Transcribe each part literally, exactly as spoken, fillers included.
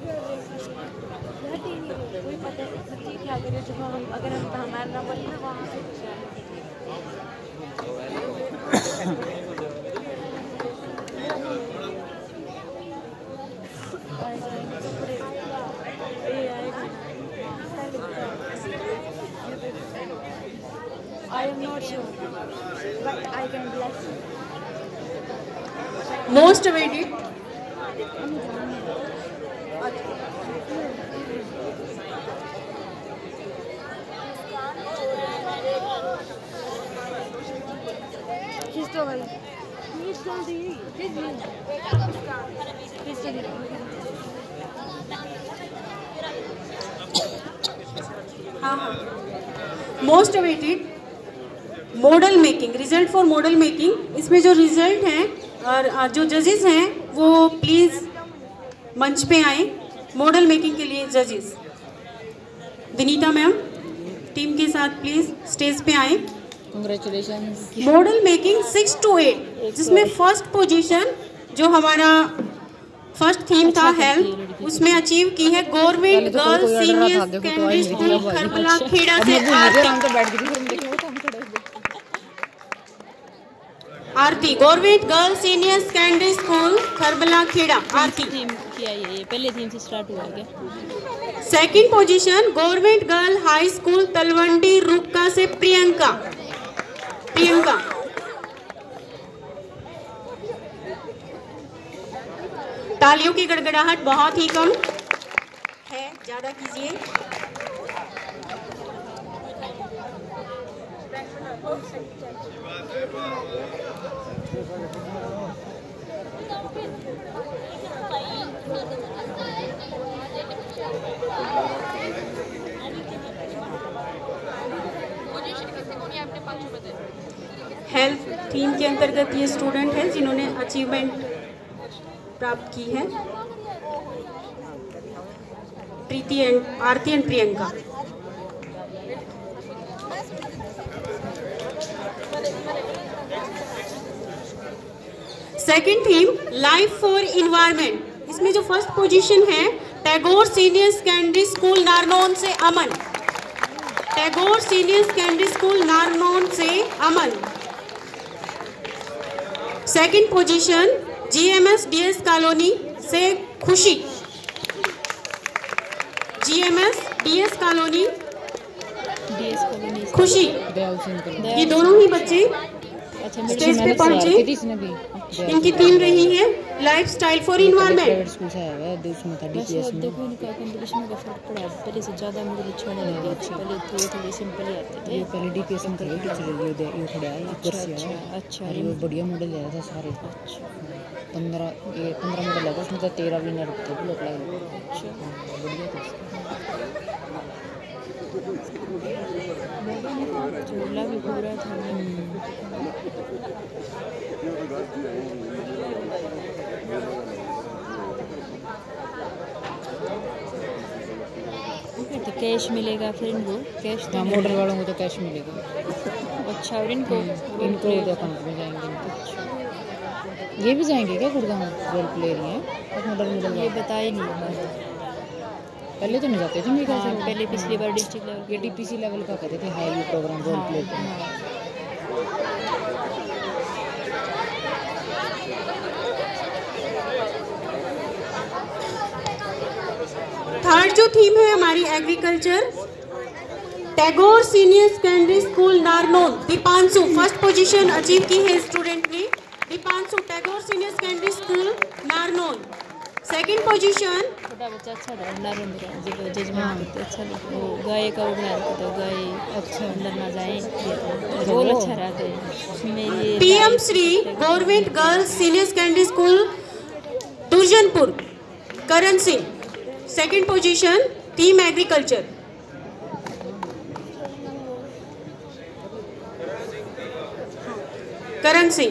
कोई पता नहीं क्या करें जब हम अगर हम हमारा नंबर ना वहाँ से I am not sure, but I can bless you. Most awaited. History. History. History. हाँ हाँ most awaited model making, result for model making. इसमें जो रिजल्ट हैं और जो जजेस हैं वो प्लीज़ मंच पे आए मॉडल मेकिंग के लिए। जजेस विनीता मैम टीम के साथ प्लीज़ स्टेज पे आए। Congratulations. Model making six to eight, जिसमें फर्स्ट पोजीशन जो हमारा फर्स्ट थीम था हेल्थ, उसमें अचीव की है government girls senior secondary school Kharbala Kheda से Aarti. Government girls senior secondary school Kharbala Kheda Aarti. Theme किया ये पहले थीम से स्टार्ट हुआ क्या? Second position government girl high school Talwandi Rukka से प्रियंका। प्रियंका तालियों की गड़गड़ाहट बहुत ही कम है, ज्यादा कीजिए। हेल्थ थीम के अंतर्गत ये स्टूडेंट है जिन्होंने अचीवमेंट प्राप्त की है, Preeti and Aarti and Priyanka. Second theme life for environment, इसमें जो फर्स्ट पोजीशन है Tagore senior secondary school Narnaun से Aman. Tagore senior secondary school Narnaun से Aman. Second position GMS DS colony से खुशी। जीएमएस डीएस कॉलोनी खुशी। ये दोनों ही बच्चे स्टेज पे पहुंचे। इनकी थीम रही है लाइफ स्टाइल फॉर इन्वायरमेंट। देखो इनका कंपटीशन का फर्क पड़ा, पहले से ज़्यादा मुझे अच्छा नहीं लगा। पहले थोड़े थोड़े सिंपल ही आते थे। ये पहले डीपीएस में कर टीचर ये दे ये खड़ा है ऊपर से। अच्छा अच्छा ये बढ़िया मॉडल आया था सारे। अच्छा पंद्रह ये पंद्रह मॉडल लगा, उसमें तो तेरह विनर थे लोग लाए। अच्छा बढ़िया था। झूला भी पूरा था। तो कैश मिलेगा फिर इनको? कैश हाँ मॉडल वालों को तो कैश मिलेगा। अच्छा और इनको इनको तो अकाउंट में जाएंगे। अच्छा ये भी जाएंगे क्या गुड़गांव? रोल प्ले रही हैं मॉडल मॉडल ये बताए नहीं हमारे। पहले तो नहीं जाते थे मेरे ख्याल से। पहले पिछली बार डिस्ट्रिक्ट लेवल ये डीपीसी लेवल का करते थे high program role play. Third जो थीम है हमारी agriculture, Tagore senior secondary school Narnaun. Deepanshu first position achieve की है स्टूडेंट ने। Deepanshu Tagore senior secondary school Narnaun. Second position छोटा बच्चा अच्छा था नरेंद्र जब जजमान करते अच्छा लगता वो गाय का वो बना रखा था गाय अच्छा अंदर ना जाए रोल अच्छा रहता है उसमें। ये PM Shri government girls senior secondary school Durjanpur Karan Singh. Second position theme agriculture. Karan Singh.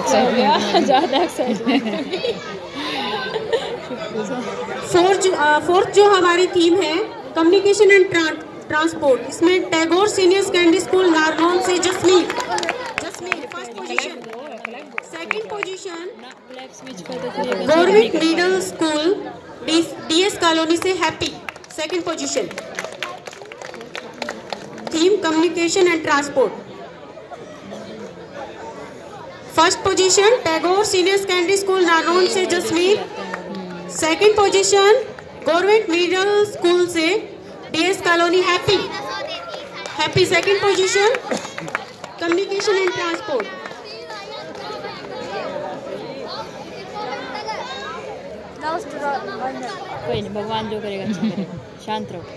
Excitement ज़्यादा एक्साइटमेंट। फोर्थ फोर्थ जो हमारी थीम है कम्युनिकेशन एंड ट्रांसपोर्ट, इसमें Tagore senior secondary school Narnaul से Jasmeen Jasmeen first position. Second position government middle school DS colony से Happy, second position. Theme communication and transport. First position Tagore senior secondary school Narnaul से Jasmeen, second position government middle school से DS colony Happy Happy second position communication and transport. कोई नहीं, भगवान जो करेगा अच्छा करेगा, शांत रहो।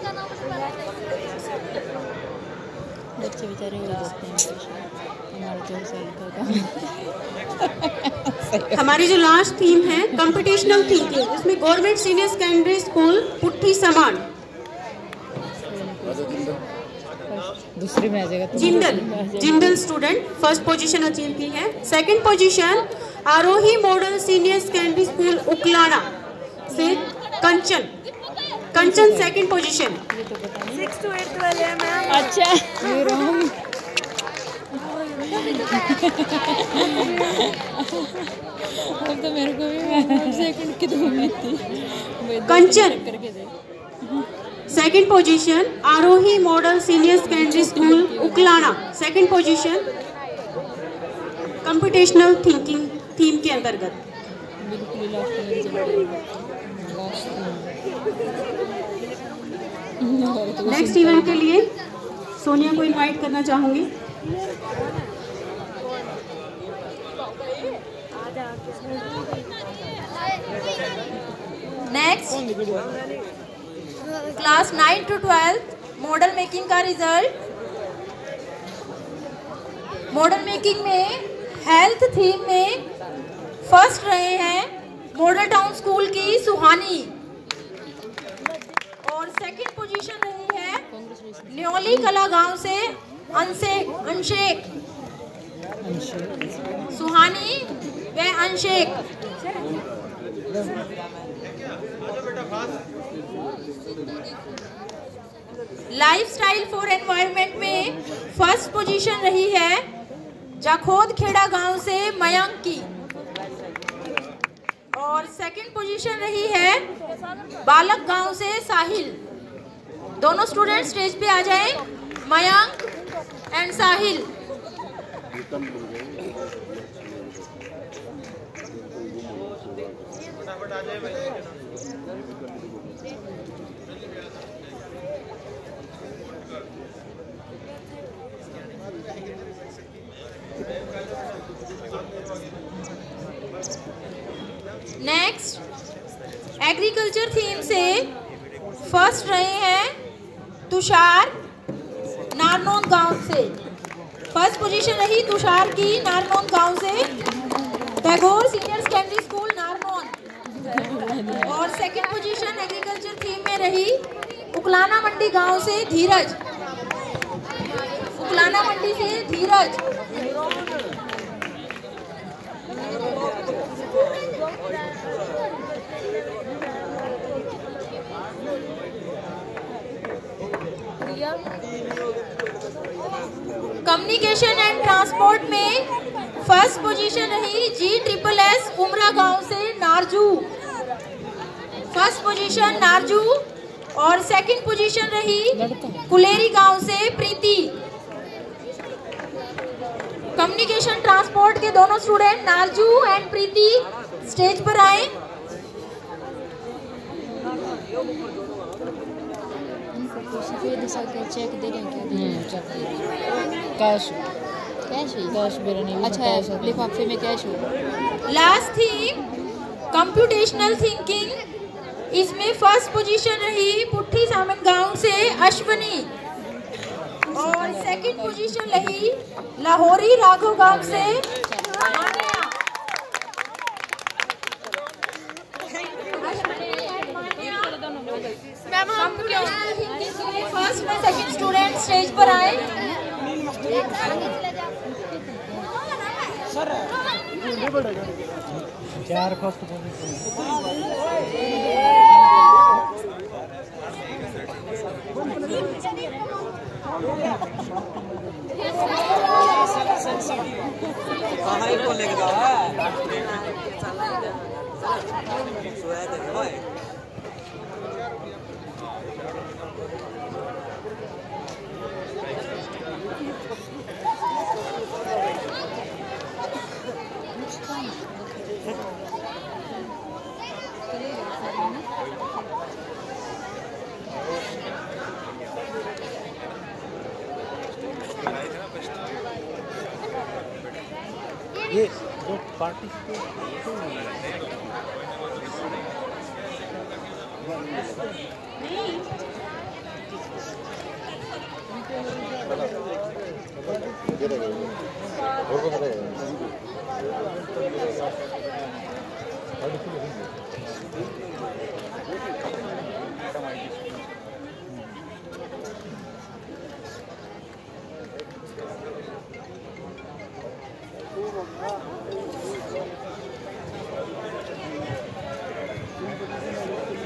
बच्चे बेचारे हो जाते हैं, हमारा दो साल का काम। हमारी जो लास्ट थीम है कंप्यूटेशनल थिंकिंग, इसमें government senior secondary school Puthi Saman दूसरी में आ जाएगा। Jindal Jindal student first position achieve की है। Second position Arohi model senior secondary school Uklana से Kanchan Kanchan second position. Six to eight वाले हैं मैम। अच्छा अब तो मेरे को भी सेकंड की दो उम्मीद थी। कंचन करके दे। Second position Arohi model senior secondary school Uklana second position computational thinking theme के अंतर्गत। बिल्कुल लास्ट में रिजल्ट। नेक्स्ट इवेंट के लिए सोनिया को इनवाइट करना चाहूंगी। Next class nine to twelfth model making का रिजल्ट। मॉडल मेकिंग में हेल्थ थीम में फर्स्ट रहे हैं मॉडल टाउन स्कूल की सुहानी, और सेकंड पोजीशन रही है न्योली कला गांव से अंशे अंशेक सुहानी व अंशेक। लाइफस्टाइल फॉर एनवायरनमेंट में फर्स्ट पोजीशन रही है जाखोद खेड़ा गांव से मयंक की, और सेकंड पोजीशन रही है बालक गांव से साहिल। दोनों स्टूडेंट स्टेज पे आ जाएं, Mayank and Sahil. Next agriculture theme से फर्स्ट रहे हैं तुषार नारनौल गांव से। फर्स्ट पोजीशन रही तुषार की नारनौल गांव से, Tagore senior secondary school Narnaul, और सेकंड पोजीशन एग्रीकल्चर थीम में रही उकलाना मंडी गांव से धीरज, उकलाना मंडी से धीरज। कम्युनिकेशन एंड ट्रांसपोर्ट में फर्स्ट पोजीशन रही जी ट्रिपल एस उमरा गांव से नारजू, फर्स्ट पोजीशन नारजू, और सेकंड पोजीशन रही कुलेरी गांव से प्रीति। कम्युनिकेशन ट्रांसपोर्ट के दोनों student Narju and Preeti stage पर आए। चेक दे रहे हैं क्या? कैश कैश ही कैश भी नहीं। अच्छा, लिफाफे में कैश हो। लास्ट थीम कंप्यूटेशनल थिंकिंग, इसमें फर्स्ट पोजीशन रही पुट्ठी सामन गांव से अश्वनी, और सेकंड पोजीशन रही लाहौरी राघव गांव से मानिया। फर्स्ट में सेकंड स्टूडेंट स्टेज पर आए। चार फर्स्ट पोजीशन ये जो पार्टिसिपेट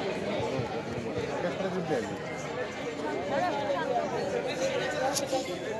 Gracias.